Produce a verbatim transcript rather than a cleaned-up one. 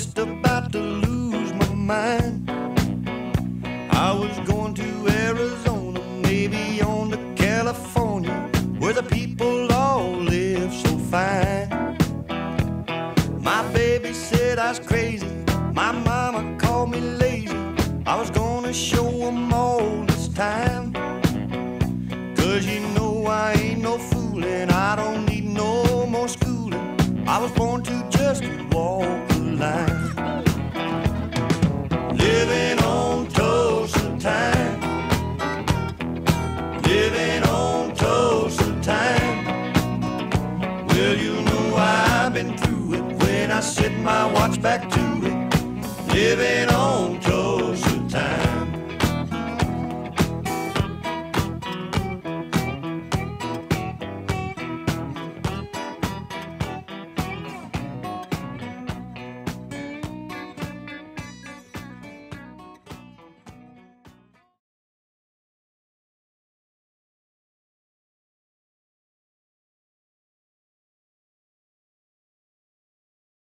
just about to lose my mind. I was going to Arizona, maybe on to California, where the people all live so fine. My baby said I was crazy, my mama called me lazy. I was gonna show them all this time. Cause you know I ain't no fooling, I don't need no more schooling. I was born to just walk the line. Living on Tulsa time, living on Tulsa time. Well, you know I've been through it when I set my watch back to it. Living on Tulsa.